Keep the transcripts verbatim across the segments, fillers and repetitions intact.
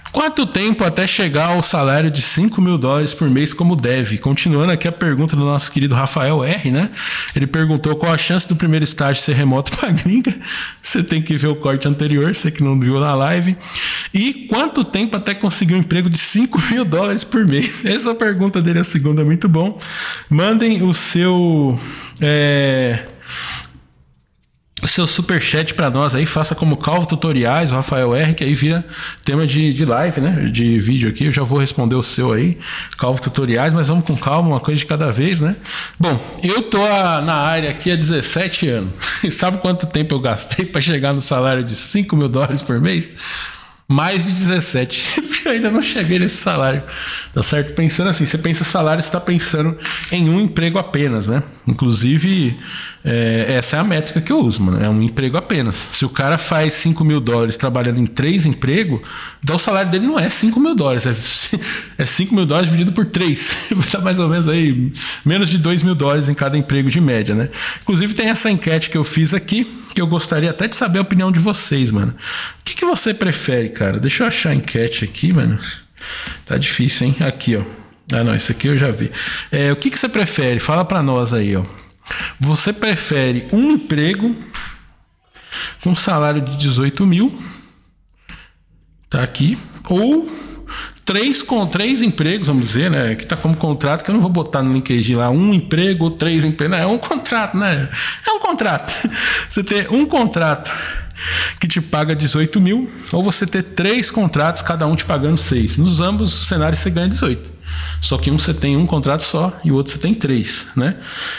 Quanto tempo até chegar ao salário de cinco mil dólares por mês como deve? Continuando aqui a pergunta do nosso querido Rafael R, né? Ele perguntou qual a chance do primeiro estágio ser remoto para gringa. Você tem que ver o corte anterior, você que não viu na live. E quanto tempo até conseguir um emprego de cinco mil dólares por mês? Essa pergunta dele, a segunda, é muito bom. Mandem o seu... É... o seu superchat para nós aí, faça como Calvo Tutoriais, o Rafael R, que aí vira tema de, de live, né? De vídeo aqui. Eu já vou responder o seu aí, Calvo Tutoriais, mas vamos com calma, uma coisa de cada vez, né? Bom, eu tô a, na área aqui há dezessete anos. E sabe quanto tempo eu gastei para chegar no salário de cinco mil dólares por mês? Mais de dezessete, porque eu ainda não cheguei nesse salário, tá certo? Pensando assim, você pensa salário, você tá pensando em um emprego apenas, né? Inclusive, é, essa é a métrica que eu uso, mano, é um emprego apenas. Se o cara faz cinco mil dólares trabalhando em três empregos, então o salário dele não é cinco mil dólares, é, é cinco mil dólares dividido por três, vai dar mais ou menos aí, menos de dois mil dólares em cada emprego de média, né? Inclusive tem essa enquete que eu fiz aqui, que eu gostaria até de saber a opinião de vocês, mano. O que, que você prefere, cara? Deixa eu achar a enquete aqui, mano. Tá difícil, hein? Aqui, ó. Ah, não, isso aqui eu já vi. É, o que, que você prefere? Fala pra nós aí, ó. Você prefere um emprego com salário de dezoito mil, tá aqui, ou três com três empregos, vamos dizer, né? Que tá como contrato, que eu não vou botar no LinkedIn lá um emprego ou três empregos. Não, é um contrato, né? É um contrato. Você ter um contrato que te paga dezoito mil, ou você ter três contratos, cada um te pagando seis. Nos ambos os cenários você ganha dezoito. Só que um você tem um contrato só e o outro você tem três, né?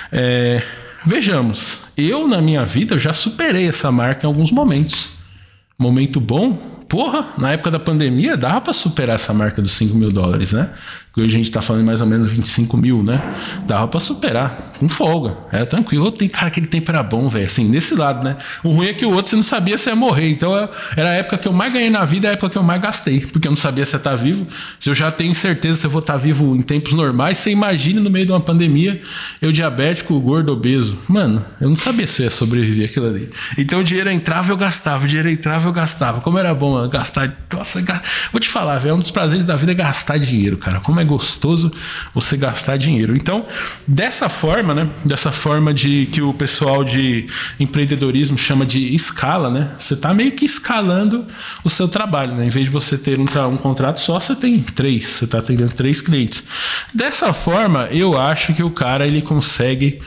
É, vejamos, eu na minha vida já superei essa marca em alguns momentos. Momento bom, porra, na época da pandemia dava pra superar essa marca dos cinco mil dólares, né? Hoje a gente tá falando de mais ou menos vinte e cinco mil, né? Dava pra superar, com folga, é tranquilo. Tem cara, aquele tempo era bom, velho, assim, nesse lado, né? O ruim é que o outro você não sabia se ia morrer, então era a época que eu mais ganhei na vida, a época que eu mais gastei, porque eu não sabia se ia estar vivo. Se eu já tenho certeza se eu vou estar vivo em tempos normais, você imagine no meio de uma pandemia, eu diabético, gordo, obeso. Mano, eu não sabia se eu ia sobreviver aquilo ali. Então o dinheiro entrava, eu gastava, o dinheiro entrava, eu gastava. Como era bom, mano, gastar. Nossa, vou te falar, velho, é um dos prazeres da vida é gastar dinheiro, cara. Como é gostoso você gastar dinheiro. Então, dessa forma, né? Dessa forma de que o pessoal de empreendedorismo chama de escala, né? Você tá meio que escalando o seu trabalho, né? Em vez de você ter um, um contrato só, você tem três. Você tá atendendo três clientes. Dessa forma, eu acho que o cara ele consegue,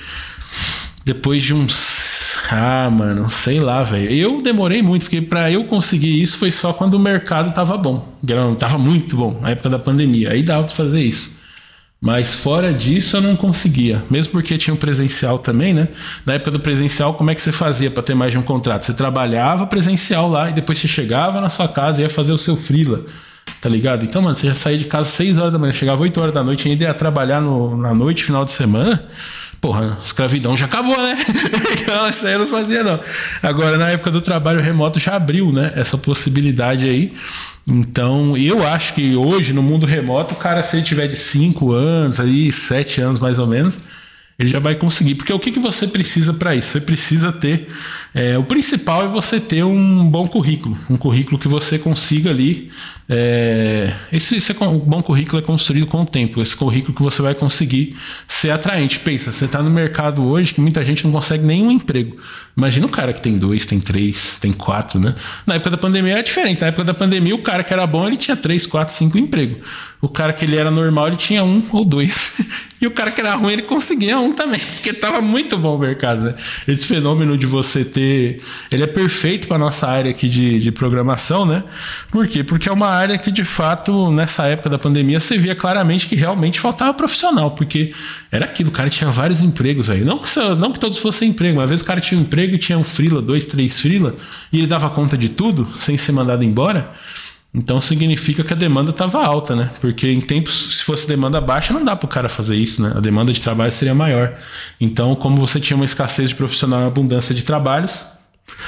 depois de uns Ah, mano, sei lá, velho. Eu demorei muito, porque pra eu conseguir isso foi só quando o mercado tava bom. Tava muito bom, na época da pandemia. Aí dava pra fazer isso. Mas fora disso eu não conseguia. Mesmo porque tinha um presencial também, né? Na época do presencial, como é que você fazia pra ter mais de um contrato? Você trabalhava presencial lá e depois você chegava na sua casa e ia fazer o seu freela. Tá ligado? Então, mano, você já saía de casa às seis horas da manhã, chegava oito horas da noite e ainda ia trabalhar no, na noite, final de semana. Porra, a escravidão já acabou, né? Então, isso aí eu não fazia, não. Agora, na época do trabalho remoto, já abriu, né? Essa possibilidade aí. Então, eu acho que hoje, no mundo remoto, o cara, se ele tiver de cinco anos, aí, sete anos mais ou menos, ele já vai conseguir. Porque o que, que você precisa para isso? Você precisa ter... É, o principal é você ter um bom currículo. Um currículo que você consiga ali... É, esse, esse é, um bom currículo é construído com o tempo. Esse currículo que você vai conseguir ser atraente. Pensa, você está no mercado hoje que muita gente não consegue nenhum emprego. Imagina o cara que tem dois, tem três, tem quatro, né? Na época da pandemia é diferente. Na época da pandemia, o cara que era bom, ele tinha três, quatro, cinco empregos. O cara que ele era normal, ele tinha um ou dois. E o cara que era ruim, ele conseguia um também, porque estava muito bom o mercado, né? Esse fenômeno de você ter... Ele é perfeito para nossa área aqui de, de programação, né? Por quê? Porque é uma área que, de fato, nessa época da pandemia, você via claramente que realmente faltava profissional, porque era aquilo, o cara tinha vários empregos, velho. Não que, não que todos fossem emprego, mas às vezes o cara tinha um emprego e tinha um freela, dois, três freela, e ele dava conta de tudo, sem ser mandado embora. Então significa que a demanda estava alta, né? Porque em tempos, se fosse demanda baixa, não dá para o cara fazer isso, né? A demanda de trabalho seria maior. Então, como você tinha uma escassez de profissional e uma abundância de trabalhos,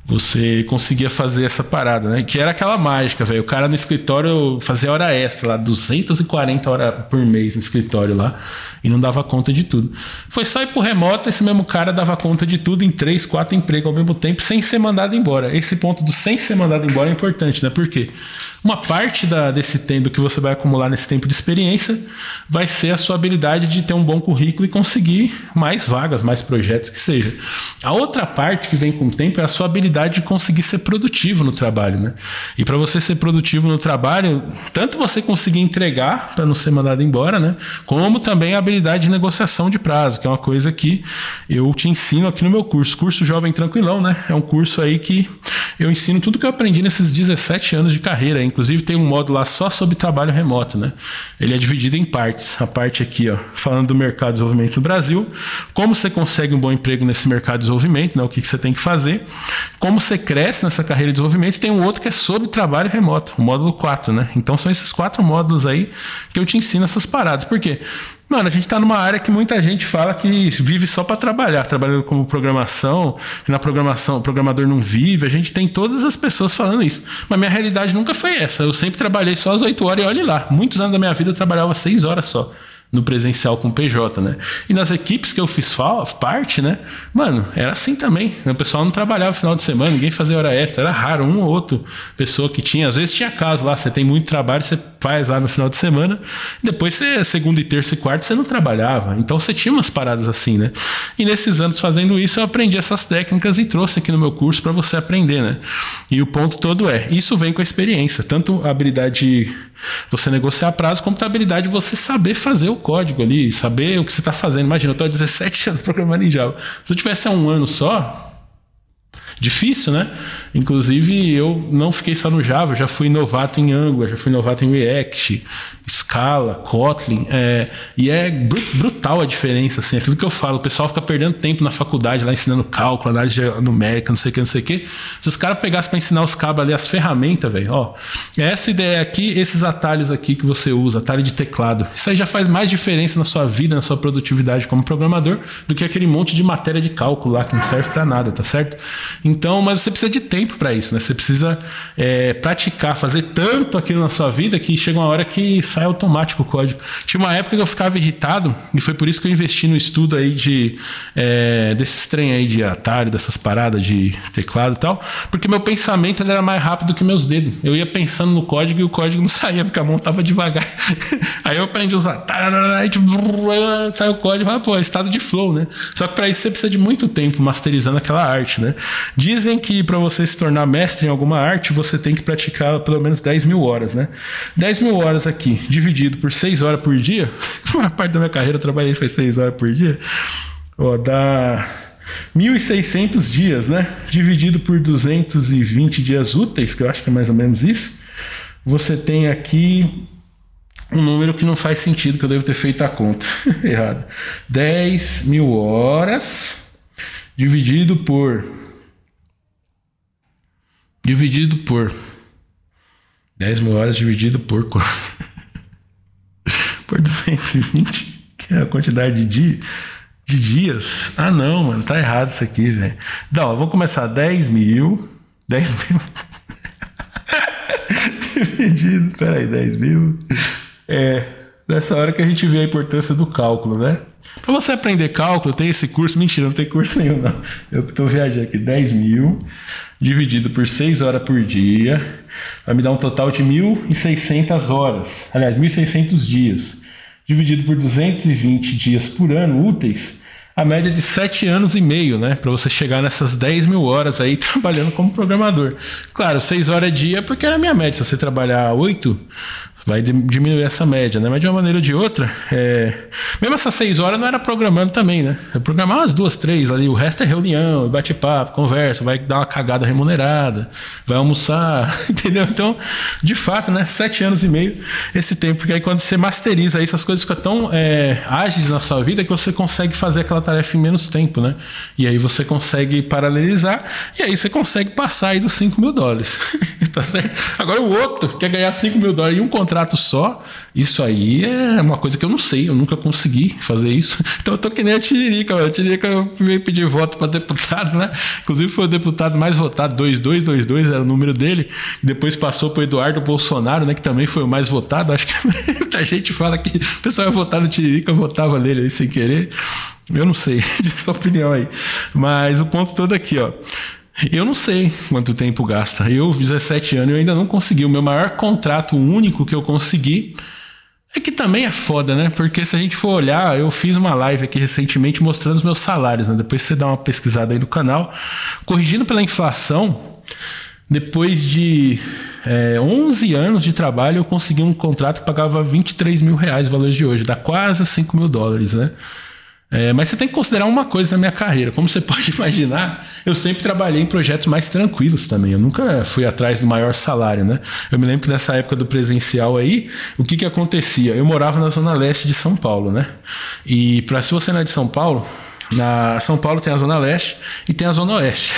você conseguia fazer essa parada, né? Que era aquela mágica, velho. O cara no escritório fazia hora extra lá, duzentas e quarenta horas por mês no escritório lá, e não dava conta de tudo. Foi só ir pro remoto, esse mesmo cara dava conta de tudo em três, quatro empregos ao mesmo tempo, sem ser mandado embora. Esse ponto do sem ser mandado embora é importante, né? Por quê? Uma parte da, desse tempo que você vai acumular nesse tempo de experiência vai ser a sua habilidade de ter um bom currículo e conseguir mais vagas, mais projetos que seja. A outra parte que vem com o tempo é a sua habilidade de conseguir ser produtivo no trabalho, né? E para você ser produtivo no trabalho, tanto você conseguir entregar para não ser mandado embora, né? Como também a habilidade de negociação de prazo, que é uma coisa que eu te ensino aqui no meu curso. Curso Jovem Tranquilão, né? É um curso aí que eu ensino tudo que eu aprendi nesses dezessete anos de carreira. Inclusive tem um módulo lá só sobre trabalho remoto, né? Ele é dividido em partes. A parte aqui, ó, falando do mercado de desenvolvimento no Brasil, como você consegue um bom emprego nesse mercado de desenvolvimento, né? O que você tem que fazer, como você cresce nessa carreira de desenvolvimento. Tem um outro que é sobre trabalho remoto, o módulo quatro, né? Então são esses quatro módulos aí que eu te ensino essas paradas. Por quê? Mano, a gente tá numa área que muita gente fala que vive só para trabalhar, trabalhando como programação, que na programação o programador não vive. A gente tem todas as pessoas falando isso. Mas minha realidade nunca foi essa. Eu sempre trabalhei só às oito horas e olhe lá. Muitos anos da minha vida eu trabalhava seis horas só no presencial com P J, né? E nas equipes que eu fiz parte, né? Mano, era assim também. O pessoal não trabalhava no final de semana, ninguém fazia hora extra. Era raro, um ou outro pessoa que tinha. Às vezes tinha caso lá, você tem muito trabalho, você faz lá no final de semana. Depois, você, segunda e terça e quarta, você não trabalhava. Então, você tinha umas paradas assim, né? E nesses anos fazendo isso, eu aprendi essas técnicas e trouxe aqui no meu curso para você aprender, né? E o ponto todo é, isso vem com a experiência. Tanto a habilidade de você negociar prazo, como a habilidade de você saber fazer o código ali, saber o que você está fazendo. Imagina, eu estou há dezessete anos programando em Java. Se eu tivesse há um ano só, difícil, né? Inclusive, eu não fiquei só no Java, eu já fui novato em Angular, já fui novato em React, Scala, Kotlin, é, e é brutal a diferença, assim, aquilo que eu falo, o pessoal fica perdendo tempo na faculdade lá ensinando cálculo, análise numérica, não sei o que, não sei o que. Se os caras pegassem para ensinar os cabos ali, as ferramentas, velho, ó, essa ideia aqui, esses atalhos aqui que você usa, atalho de teclado, isso aí já faz mais diferença na sua vida, na sua produtividade como programador, do que aquele monte de matéria de cálculo lá que não serve para nada, tá certo? Então, mas você precisa de tempo para isso, né? Você precisa é, praticar, fazer tanto aquilo na sua vida que chega uma hora que sai automático o código. Tinha uma época que eu ficava irritado e foi por isso que eu investi no estudo aí de é, desses trem aí de atalho, dessas paradas de teclado e tal, porque meu pensamento ele era mais rápido que meus dedos. Eu ia pensando no código e o código não saía, porque a mão tava devagar. Aí eu aprendi a usar, sai o código, ah, pô, é estado de flow, né? Só que para isso você precisa de muito tempo masterizando aquela arte, né? Dizem que para você se tornar mestre em alguma arte, você tem que praticar pelo menos dez mil horas, né? dez mil horas aqui, dividido por seis horas por dia, uma parte da minha carreira eu trabalhei foi seis horas por dia, ó, dá mil e seiscentos dias, né? Dividido por duzentos e vinte dias úteis, que eu acho que é mais ou menos isso, você tem aqui um número que não faz sentido, que eu devo ter feito a conta errado. dez mil horas dividido por dividido por dez mil horas dividido por por duzentos e vinte, que é a quantidade de, dia, de dias. Ah não, mano, tá errado isso aqui, velho. Não, vamos começar dez mil dez mil dividido, peraí, dez mil é, nessa hora que a gente vê a importância do cálculo, né? Para você aprender cálculo, tem esse curso. Mentira, não tem curso nenhum, não. Eu que tô viajando aqui. dez mil dividido por seis horas por dia vai me dar um total de mil e seiscentas horas. Aliás, mil e seiscentos dias. Dividido por duzentos e vinte dias por ano úteis, a média de sete anos e meio, né? Para você chegar nessas dez mil horas aí trabalhando como programador. Claro, seis horas dia porque era a minha média. Se você trabalhar oito, vai diminuir essa média, né? Mas de uma maneira ou de outra, é... mesmo essas seis horas não era programando também, né? Eu programava umas duas, três ali, o resto é reunião, bate-papo, conversa, vai dar uma cagada remunerada, vai almoçar, entendeu? Então, de fato, né? Sete anos e meio esse tempo, porque aí quando você masteriza isso, as coisas ficam tão é, ágeis na sua vida que você consegue fazer aquela tarefa em menos tempo, né? E aí você consegue paralelizar e aí você consegue passar aí dos cinco mil dólares, tá certo? Agora o outro quer ganhar cinco mil dólares e um contrato contrato só, isso aí é uma coisa que eu não sei, eu nunca consegui fazer isso. Então eu tô que nem a Tiririca, mano. A Tiririca veio pedir voto pra deputado, né? Inclusive foi o deputado mais votado, dois dois dois dois era o número dele, e depois passou pro Eduardo Bolsonaro, né? Que também foi o mais votado. Acho que muita gente fala que o pessoal ia votar no Tiririca, votava nele aí sem querer. Eu não sei, de sua opinião aí. Mas o ponto todo aqui, ó. Eu não sei quanto tempo gasta. Eu, dezessete anos, eu ainda não consegui. O meu maior contrato único que eu consegui é que também é foda, né? Porque se a gente for olhar, eu fiz uma live aqui recentemente mostrando os meus salários, né? Depois você dá uma pesquisada aí no canal. Corrigindo pela inflação, depois de é, onze anos de trabalho, eu consegui um contrato que pagava vinte e três mil reais, valores de hoje. Dá quase cinco mil dólares, né? É, mas você tem que considerar uma coisa na minha carreira. Como você pode imaginar, eu sempre trabalhei em projetos mais tranquilos também. Eu nunca fui atrás do maior salário, né? Eu me lembro que nessa época do presencial aí, o que que acontecia? Eu morava na zona leste de São Paulo, né? E pra, se você não é de São Paulo, na São Paulo tem a zona leste e tem a zona oeste.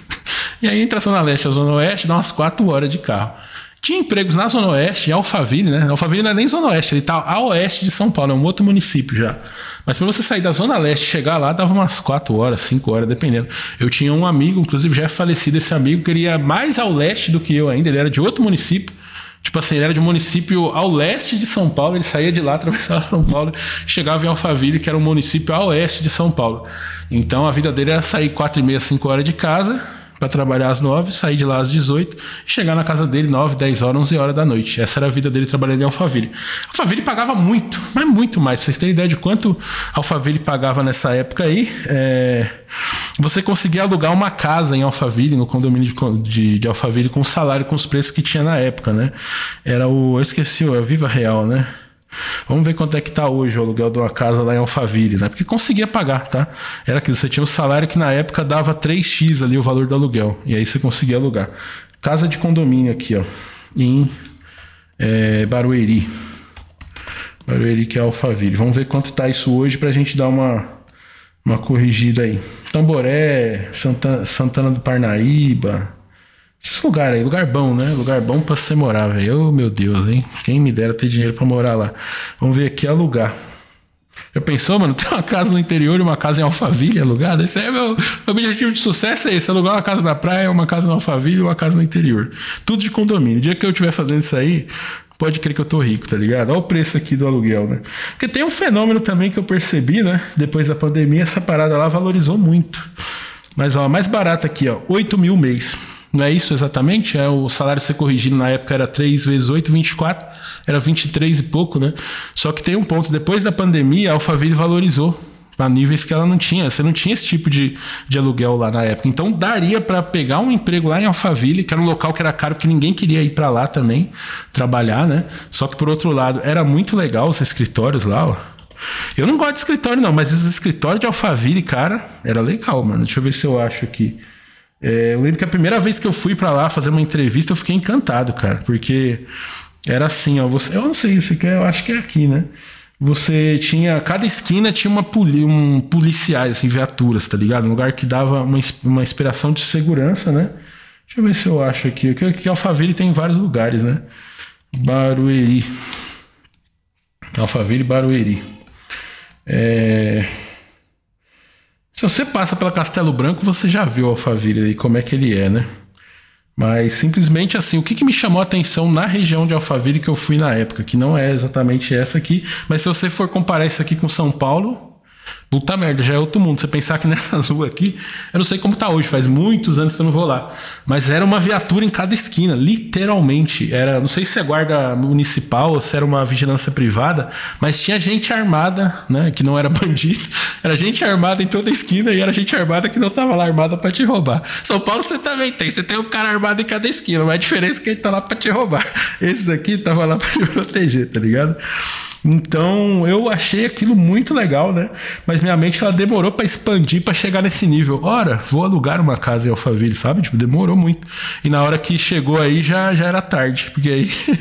E aí entre a zona leste e a zona oeste dá umas quatro horas de carro. Tinha empregos na Zona Oeste, em Alphaville, né? Alphaville não é nem Zona Oeste, ele tá a oeste de São Paulo, é um outro município já. Mas para você sair da Zona Leste e chegar lá, dava umas quatro horas, cinco horas, dependendo. Eu tinha um amigo, inclusive já é falecido esse amigo, que ele ia mais ao leste do que eu ainda, ele era de outro município. Tipo assim, ele era de um município ao leste de São Paulo, ele saía de lá, atravessava São Paulo, chegava em Alphaville, que era um município a oeste de São Paulo. Então a vida dele era sair quatro e meia, cinco horas de casa, para trabalhar às nove, sair de lá às dezoito e chegar na casa dele nove, dez horas, onze horas da noite. Essa era a vida dele trabalhando em Alphaville. Alphaville pagava muito, mas muito mais. Pra vocês terem ideia de quanto Alphaville pagava nessa época aí, é... você conseguia alugar uma casa em Alphaville, no condomínio de, de, de Alphaville, com o salário, com os preços que tinha na época, né? Era o... eu esqueci, o Viva Real, né? Vamos ver quanto é que tá hoje o aluguel de uma casa lá em Alphaville, né? Porque conseguia pagar, tá? Era aquilo, você tinha um salário que na época dava três x ali o valor do aluguel. E aí você conseguia alugar. Casa de condomínio aqui, ó. Em é, Barueri. Barueri, que é Alphaville. Vamos ver quanto tá isso hoje pra gente dar uma, uma corrigida aí. Tamboré, Santana, Santana do Parnaíba... Esse lugar aí, lugar bom, né? Lugar bom pra você morar, velho. Oh, meu Deus, hein? Quem me dera ter dinheiro pra morar lá. Vamos ver aqui, alugar. Já pensou, mano? Tem uma casa no interior e uma casa em Alphaville alugada? Esse é meu, meu objetivo de sucesso, é esse. Alugar uma casa na praia, uma casa no Alphaville e uma casa no interior. Tudo de condomínio. O dia que eu estiver fazendo isso aí, pode crer que eu tô rico, tá ligado? Olha o preço aqui do aluguel, né? Porque tem um fenômeno também que eu percebi, né? Depois da pandemia, essa parada lá valorizou muito. Mas, ó, a mais barata aqui, ó, oito mil mês. Não é isso exatamente? É, o salário ser corrigido na época era três vezes oito, vinte e quatro. Era vinte e três e pouco, né? Só que tem um ponto. Depois da pandemia, a Alphaville valorizou a níveis que ela não tinha. Você não tinha esse tipo de, de aluguel lá na época. Então daria para pegar um emprego lá em Alphaville, que era um local que era caro, porque ninguém queria ir para lá também trabalhar, né? Só que por outro lado, era muito legal os escritórios lá, ó. Eu não gosto de escritório não, mas os escritórios de Alphaville, cara, era legal, mano. Deixa eu ver se eu acho aqui. É, eu lembro que a primeira vez que eu fui pra lá fazer uma entrevista, eu fiquei encantado, cara, porque era assim, ó, você, eu não sei, isso aqui eu acho que é aqui, né? Você tinha, cada esquina tinha uma poli, um policiais, assim, viaturas, tá ligado? Um lugar que dava uma, uma inspiração de segurança, né? Deixa eu ver se eu acho aqui. Aqui, aqui Alphaville tem vários lugares, né? Barueri. Alphaville, Barueri. É... Se você passa pela Castelo Branco, você já viu o Alphaville aí, como é que ele é, né? Mas simplesmente assim, o que, que me chamou a atenção na região de Alphaville que eu fui na época, que não é exatamente essa aqui, mas se você for comparar isso aqui com São Paulo, puta merda, já é outro mundo. Você pensar que nessas ruas aqui, eu não sei como tá hoje, faz muitos anos que eu não vou lá, mas era uma viatura em cada esquina, literalmente. Era, não sei se é guarda municipal ou se era uma vigilância privada, mas tinha gente armada, né, que não era bandido, era gente armada em toda esquina e era gente armada que não tava lá armada pra te roubar. São Paulo você também tem, você tem um cara armado em cada esquina, mas a diferença é que ele tá lá pra te roubar. Esses aqui tava lá pra te proteger, tá ligado? Então eu achei aquilo muito legal, né? Mas minha mente ela demorou para expandir para chegar nesse nível. Ora, vou alugar uma casa em Alphaville, sabe? Tipo, demorou muito. E na hora que chegou aí já, já era tarde, porque aí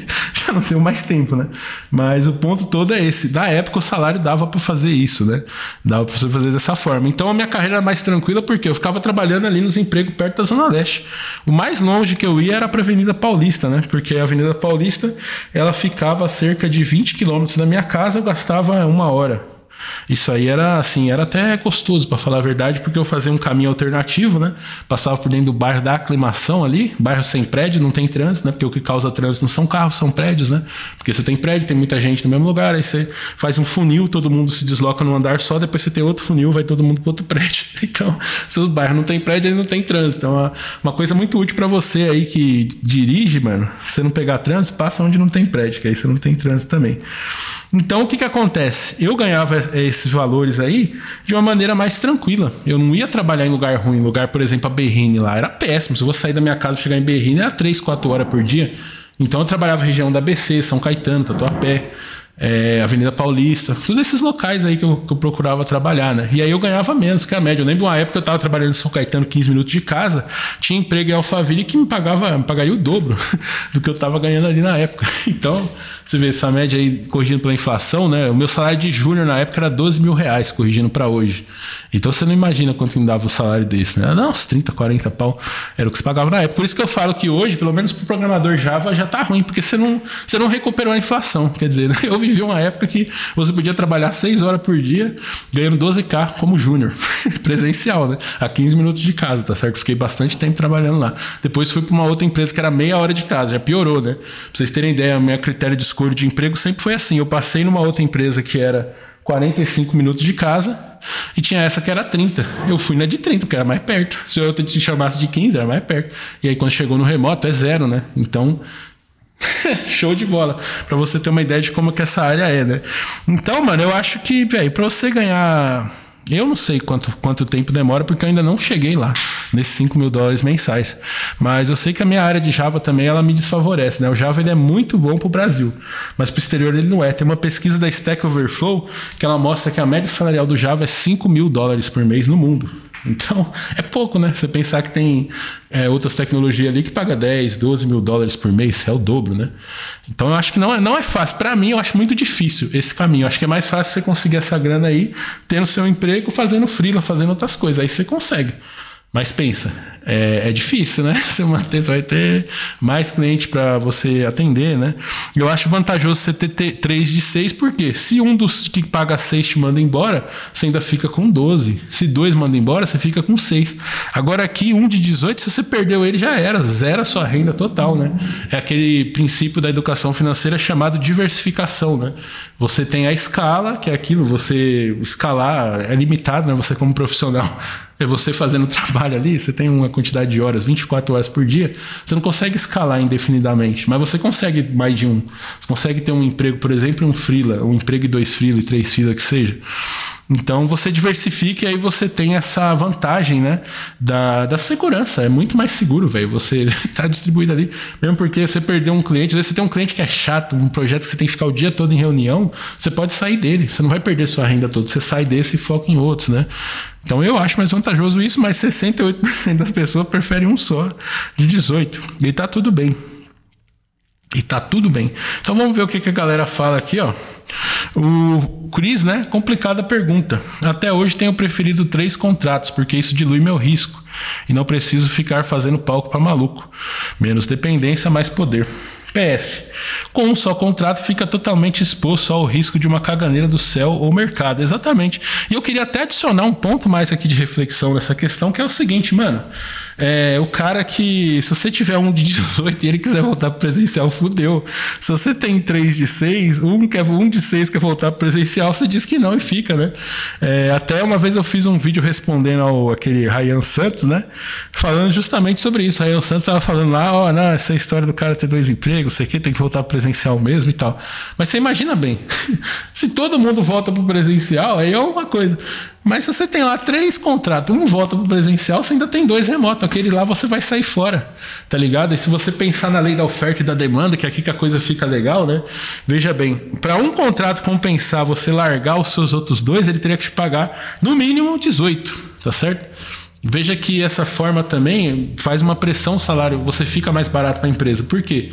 já não tenho mais tempo, né? Mas o ponto todo é esse. Na época o salário dava para fazer isso, né? Dava para você fazer dessa forma. Então a minha carreira era mais tranquila porque eu ficava trabalhando ali nos empregos perto da Zona Leste. O mais longe que eu ia era para a Avenida Paulista, né? Porque a Avenida Paulista, ela ficava a cerca de vinte quilômetros da minha casa, eu gastava uma hora. Isso aí era assim, era até gostoso, para falar a verdade, porque eu fazia um caminho alternativo, né? Passava por dentro do bairro da Aclimação ali, bairro sem prédio, não tem trânsito, né? Porque o que causa trânsito não são carros, são prédios, né? Porque você tem prédio, tem muita gente no mesmo lugar, aí você faz um funil, todo mundo se desloca num andar só, depois você tem outro funil, vai todo mundo para outro prédio. Então, se o bairro não tem prédio, ele não tem trânsito. Então, é uma, uma coisa muito útil para você aí que dirige, mano, você não pegar trânsito, passa onde não tem prédio, que aí você não tem trânsito também. Então, o que que acontece? Eu ganhava esses valores aí de uma maneira mais tranquila. Eu não ia trabalhar em lugar ruim, lugar, por exemplo, a Berrini lá. Era péssimo. Se eu vou sair da minha casa para chegar em Berrini, era três, quatro horas por dia. Então, eu trabalhava na região da A B C, São Caetano, Tatuapé, é, Avenida Paulista, todos esses locais aí que eu, que eu procurava trabalhar, né? E aí eu ganhava menos que a média. Eu lembro uma época que eu estava trabalhando em São Caetano, quinze minutos de casa, tinha emprego em Alphaville que me pagava, me pagaria o dobro do que eu estava ganhando ali na época. Então, você vê essa média aí corrigindo pela inflação, né? O meu salário de júnior na época era doze mil reais, corrigindo para hoje. Então você não imagina quanto me dava o salário desse, né? Não, uns trinta, quarenta pau era o que se pagava na época. Por isso que eu falo que hoje, pelo menos pro programador Java, já tá ruim, porque você não, você não recuperou a inflação. Quer dizer, né? Eu vivi uma época que você podia trabalhar seis horas por dia, ganhando doze mil como júnior, presencial, né? A quinze minutos de casa, tá certo? Fiquei bastante tempo trabalhando lá. Depois fui para uma outra empresa que era meia hora de casa, já piorou, né? Pra vocês terem ideia, o meu critério de escolha de emprego sempre foi assim. Eu passei numa outra empresa que era quarenta e cinco minutos de casa e tinha essa que era trinta. Eu fui na de trinta, porque era mais perto. Se eu te chamasse de quinze, era mais perto. E aí quando chegou no remoto, é zero, né? Então, show de bola. Pra você ter uma ideia de como que essa área é, né? Então, mano, eu acho que, velho, pra você ganhar... Eu não sei quanto, quanto tempo demora, porque eu ainda não cheguei lá, nesses cinco mil dólares mensais. Mas eu sei que a minha área de Java também, ela me desfavorece, né? O Java, ele é muito bom pro Brasil, mas pro exterior ele não é. Tem uma pesquisa da Stack Overflow que ela mostra que a média salarial do Java é cinco mil dólares por mês no mundo. Então, é pouco, né? Você pensar que tem é, outras tecnologias ali que paga dez, doze mil dólares por mês, é o dobro, né? Então, eu acho que não é, não é fácil. Para mim, eu acho muito difícil esse caminho. Eu acho que é mais fácil você conseguir essa grana aí, tendo seu emprego, fazendo freela, fazendo outras coisas. Aí você consegue. Mas pensa, é, é difícil, né? Você manter, você vai ter mais cliente para você atender, né? Eu acho vantajoso você ter, ter três de seis, porque se um dos que paga seis te manda embora, você ainda fica com doze. Se dois manda embora, você fica com seis. Agora aqui, um de dezoito, se você perdeu ele, já era. Zero a sua renda total, né? É aquele princípio da educação financeira chamado diversificação, né? Você tem a escala, que é aquilo, você escalar é limitado, né? Você como profissional... É você fazendo trabalho ali, você tem uma quantidade de horas, vinte e quatro horas por dia, você não consegue escalar indefinidamente, mas você consegue mais de um. Você consegue ter um emprego, por exemplo, um freela, um emprego e dois freela e três freela que seja. Então você diversifica e aí você tem essa vantagem, né, da, da segurança. É muito mais seguro, velho. Você tá distribuído ali, mesmo porque você perdeu um cliente. Às vezes você tem um cliente que é chato, um projeto que você tem que ficar o dia todo em reunião, você pode sair dele. Você não vai perder sua renda toda. Você sai desse e foca em outros, né? Então eu acho mais vantajoso isso, mas sessenta e oito por cento das pessoas preferem um só de dezoito. E tá tudo bem. E tá tudo bem. Então vamos ver o que, que a galera fala aqui, ó. O Cris, né? Complicada pergunta. Até hoje tenho preferido três contratos, porque isso dilui meu risco. E não preciso ficar fazendo palco para maluco. Menos dependência, mais poder. P S. Com um só contrato fica totalmente exposto ao risco de uma caganeira do céu ou mercado. Exatamente. E eu queria até adicionar um ponto mais aqui de reflexão nessa questão, que é o seguinte, mano. É, o cara que, se você tiver um de dezoito e ele quiser voltar pro presencial, fudeu. Se você tem três de seis, um, quer, um de seis quer voltar pro presencial, você diz que não e fica, né? É, até uma vez eu fiz um vídeo respondendo ao aquele Ryan Santos, né? Falando justamente sobre isso. Ryan Santos tava falando lá, ó, oh, não, essa história do cara ter dois empregos, sei que tem que voltar pro presencial mesmo e tal. Mas você imagina bem, se todo mundo volta pro presencial, aí é uma coisa. Mas se você tem lá três contratos, um volta pro presencial, você ainda tem dois remotos. Aquele lá você vai sair fora, tá ligado? E se você pensar na lei da oferta e da demanda, que é aqui que a coisa fica legal, né? Veja bem, para um contrato compensar você largar os seus outros dois, ele teria que te pagar no mínimo dezoito, tá certo? Veja que essa forma também faz uma pressão salário, você fica mais barato para a empresa. Por quê?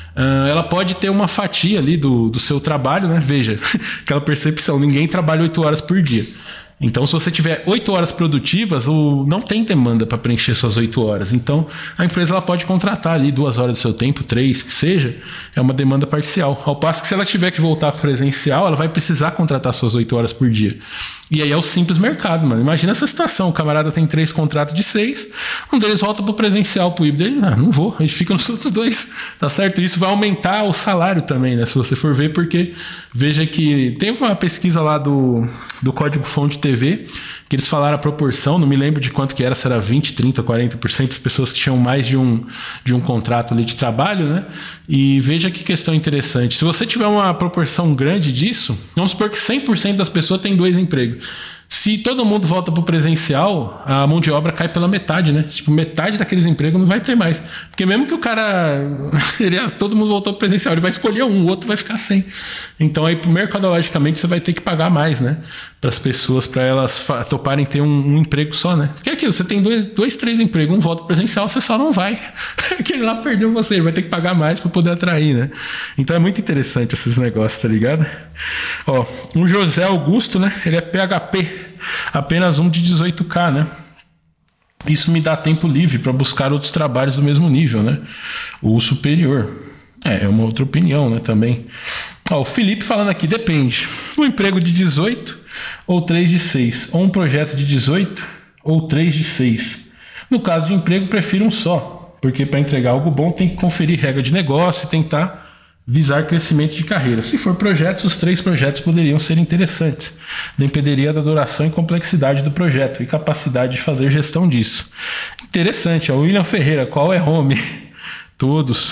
uh, ela pode ter uma fatia ali do, do seu trabalho, né? Veja, aquela percepção, ninguém trabalha oito horas por dia. Então, se você tiver oito horas produtivas, o, não tem demanda para preencher suas oito horas. Então, a empresa ela pode contratar ali duas horas do seu tempo, três, que seja, é uma demanda parcial. Ao passo que se ela tiver que voltar presencial, ela vai precisar contratar suas oito horas por dia. E aí é o simples mercado, mano. Imagina essa situação, o camarada tem três contratos de seis, um deles volta pro presencial, pro híbrido, ele, ah, não vou, a gente fica nos outros dois, tá certo? Isso vai aumentar o salário também, né? Se você for ver, porque veja que tem uma pesquisa lá do, do Código Fonte T V, que eles falaram a proporção, não me lembro de quanto que era, se era vinte, trinta, quarenta por cento das pessoas que tinham mais de um, de um contrato ali de trabalho, né? E veja que questão interessante. Se você tiver uma proporção grande disso, vamos supor que cem por cento das pessoas têm dois empregos. Se todo mundo volta para o presencial, a mão de obra cai pela metade, né? Tipo, metade daqueles empregos não vai ter mais. Porque mesmo que o cara... Ele, todo mundo voltou para o presencial, ele vai escolher um, o outro vai ficar sem. Então, aí, mercadologicamente, você vai ter que pagar mais, né? Para as pessoas, para elas toparem ter um, um emprego só, né? Porque é aquilo, você tem dois, dois três empregos, um volta presencial, você só não vai. Aquele lá perdeu você, ele vai ter que pagar mais para poder atrair, né? Então, é muito interessante esses negócios, tá ligado? Ó, o José Augusto, né? Ele é P H P. Apenas um de dezoito K, né? Isso me dá tempo livre para buscar outros trabalhos do mesmo nível, né? O superior. É, é uma outra opinião, né? Também. Ó, o Felipe falando aqui, depende. Um emprego de dezoito ou três de seis. Ou um projeto de dezoito ou três de seis. No caso de emprego, prefiro um só. Porque para entregar algo bom tem que conferir regra de negócio e tentar visar crescimento de carreira. Se for projetos, os três projetos poderiam ser interessantes. Dependeria da duração e complexidade do projeto e capacidade de fazer gestão disso. Interessante, ó. William Ferreira, qual é home? Todos.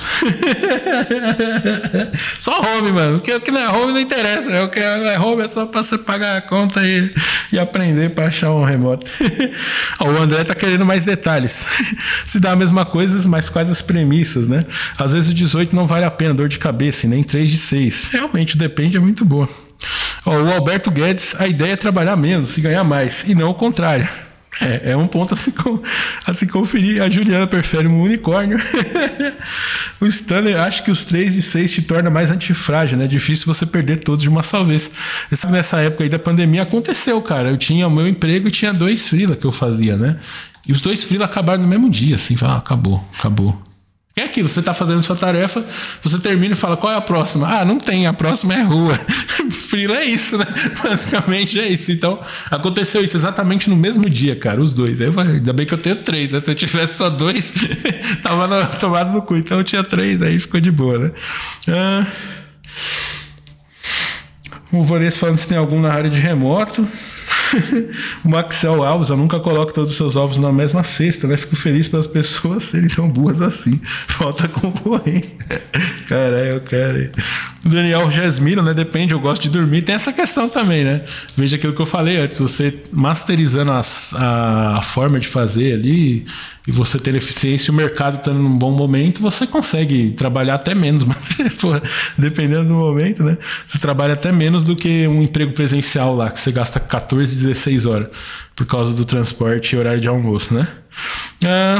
Só home, mano. O que, o que não é home não interessa, né? O que não é home é só pra você pagar a conta e, e aprender pra achar um remoto. Ó, o André tá querendo mais detalhes. Se dá a mesma coisa, mas quais as premissas, né? Às vezes o dezoito não vale a pena, dor de cabeça, e nem três de seis. Realmente, depende, é muito boa. Ó, o Alberto Guedes, a ideia é trabalhar menos e ganhar mais, e não o contrário. É, é um ponto a se, a se conferir. A Juliana prefere um unicórnio. O Stanley acha que os três de seis te torna mais antifrágil, né? É difícil você perder todos de uma só vez. Sabe, nessa época aí da pandemia aconteceu, cara. Eu tinha o meu emprego e tinha dois freela que eu fazia, né? E os dois freela acabaram no mesmo dia, assim. Ah, acabou, acabou. É aquilo, você tá fazendo sua tarefa, você termina e fala, qual é a próxima? Ah, não tem, a próxima é rua. Freela é isso, né? Basicamente é isso. Então, aconteceu isso exatamente no mesmo dia, cara, os dois. Aí eu falei, ainda bem que eu tenho três, né? Se eu tivesse só dois, tava no, tomado no cu. Então eu tinha três, aí ficou de boa, né? Ah, o Vanessa falando se tem algum na área de remoto. O Maxel Alves, eu nunca coloco todos os seus ovos na mesma cesta, né? Fico feliz pelas pessoas serem tão boas assim. Falta concorrência. Caralho, cara. O Daniel Jasmiro, né? Depende, eu gosto de dormir. Tem essa questão também, né? Veja aquilo que eu falei antes. Você masterizando as, a, a forma de fazer ali e você tendo eficiência e o mercado estando num bom momento, você consegue trabalhar até menos. Mas, porra, dependendo do momento, né? Você trabalha até menos do que um emprego presencial lá, que você gasta quatorze, dezesseis horas por causa do transporte e horário de almoço, né? Ah...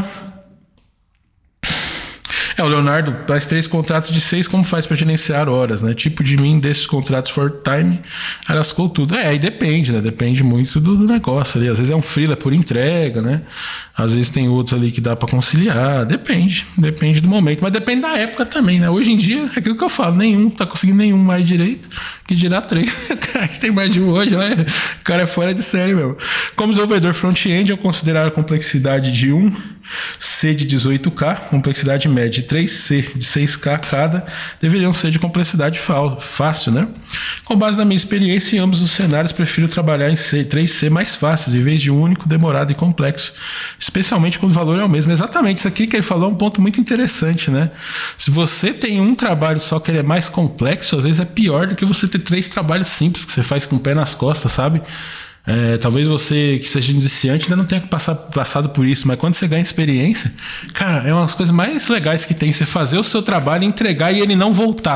É, o Leonardo faz três contratos de seis, como faz para gerenciar horas, né? Tipo de mim, desses contratos for time, lascou tudo. É, aí depende, né? Depende muito do, do negócio ali. Às vezes é um freela por entrega, né? Às vezes tem outros ali que dá para conciliar. Depende, depende do momento. Mas depende da época também, né? Hoje em dia, é aquilo que eu falo, nenhum, tá conseguindo nenhum mais direito que dirá três. Cara, que tem mais de um hoje, olha, o cara é fora de série mesmo. Como desenvolvedor front-end, eu considerar a complexidade de um C de dezoito K, complexidade média de três C de seis K cada, deveriam ser de complexidade fácil, né? Com base na minha experiência em ambos os cenários, prefiro trabalhar em C, três C mais fáceis, em vez de um único, demorado e complexo, especialmente quando o valor é o mesmo. Exatamente, isso aqui que ele falou é um ponto muito interessante, né? Se você tem um trabalho só que ele é mais complexo, às vezes é pior do que você ter três trabalhos simples que você faz com o pé nas costas, sabe? É, talvez você que seja iniciante ainda não tenha passar, passado por isso, mas quando você ganha experiência, cara, é uma das coisas mais legais que tem, você fazer o seu trabalho, entregar e ele não voltar.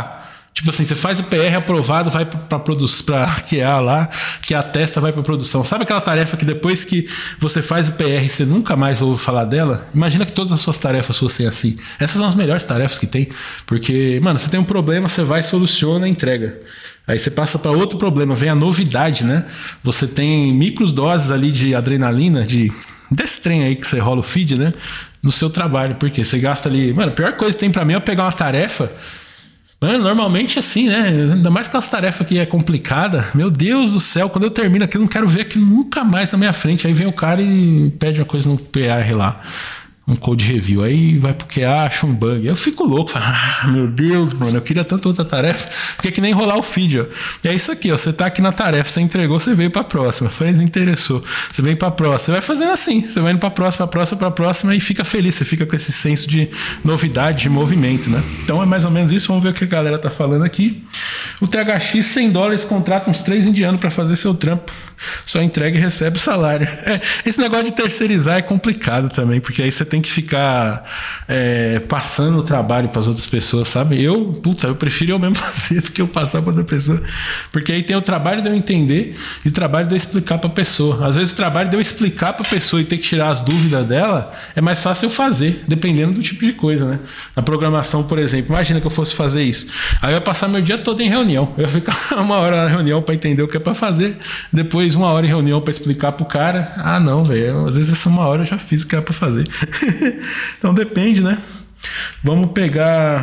Tipo assim, você faz o P R aprovado, vai para produção, para Q A lá, que atesta, vai para produção. Sabe aquela tarefa que depois que você faz o P R, você nunca mais ouve falar dela? Imagina que todas as suas tarefas fossem assim. Essas são as melhores tarefas que tem, porque, mano, você tem um problema, você vai, soluciona, entrega. Aí você passa para outro problema, vem a novidade, né? Você tem microdoses ali de adrenalina, de desse trem aí que você rola o feed, né? No seu trabalho, porque você gasta ali... Mano, a pior coisa que tem para mim é pegar uma tarefa... Mano, normalmente assim, né? Ainda mais com as tarefas que é complicada. Meu Deus do céu, quando eu termino aquilo, eu não quero ver aquilo nunca mais na minha frente. Aí vem o cara e pede uma coisa no P R lá, um code review. Aí vai pro Q A, acha um bug. Eu fico louco. Falo, ah, meu Deus, mano, eu queria tanto outra tarefa. Porque é que nem rolar o feed, ó. E é isso aqui, ó. Você tá aqui na tarefa, você entregou, você veio pra próxima. Foi, interessou. Você vem pra próxima. Você vai fazendo assim. Você vai indo pra próxima, pra próxima, pra próxima e fica feliz. Você fica com esse senso de novidade, de movimento, né? Então é mais ou menos isso. Vamos ver o que a galera tá falando aqui. O T H X, cem dólares, contrata uns três indianos pra fazer seu trampo. Só entrega e recebe o salário. É, esse negócio de terceirizar é complicado também, porque aí você tem que ficar é, passando o trabalho para as outras pessoas, sabe? Eu, puta, eu prefiro eu mesmo fazer do que eu passar para outra pessoa. Porque aí tem o trabalho de eu entender e o trabalho de eu explicar para a pessoa. Às vezes o trabalho de eu explicar para a pessoa e ter que tirar as dúvidas dela é mais fácil eu fazer, dependendo do tipo de coisa, né? Na programação, por exemplo, imagina que eu fosse fazer isso. Aí eu ia passar meu dia todo em reunião. Eu ia ficar uma hora na reunião para entender o que é para fazer, depois uma hora em reunião para explicar pro cara. Ah, não, velho. Às vezes essa uma hora eu já fiz o que era para fazer. Então depende, né? Vamos pegar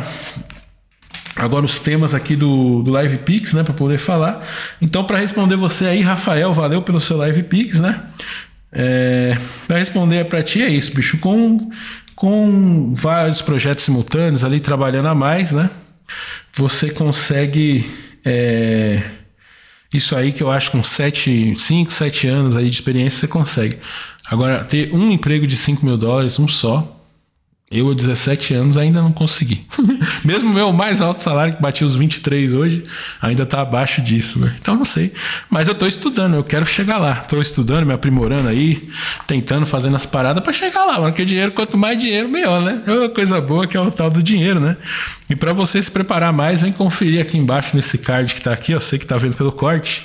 agora os temas aqui do, do Live Pix, né? Para poder falar. Então, para responder você aí, Rafael, valeu pelo seu Live Pix, né? É, para responder para ti é isso, bicho. Com, com vários projetos simultâneos ali trabalhando a mais, né? Você consegue. É, isso aí que eu acho com sete, cinco, sete anos aí de experiência você consegue. Agora, ter um emprego de cinco mil dólares, um só, eu, a dezessete anos, ainda não consegui. Mesmo o meu mais alto salário, que bati os vinte e três hoje, ainda está abaixo disso, né? Então, não sei. Mas eu estou estudando, eu quero chegar lá. Estou estudando, me aprimorando aí, tentando, fazendo as paradas para chegar lá. Porque dinheiro, quanto mais dinheiro, melhor, né? É uma coisa boa que é o tal do dinheiro, né? E para você se preparar mais, vem conferir aqui embaixo nesse card que está aqui, ó, você que está vendo pelo corte.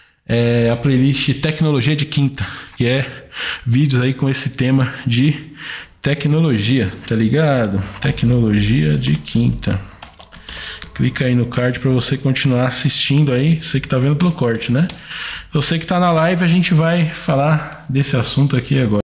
É a playlist Tecnologia de Quinta, que é vídeos aí com esse tema de tecnologia, tá ligado? Tecnologia de Quinta. Clica aí no card para você continuar assistindo aí, você que tá vendo pelo corte, né? Você que tá na live, a gente vai falar desse assunto aqui agora.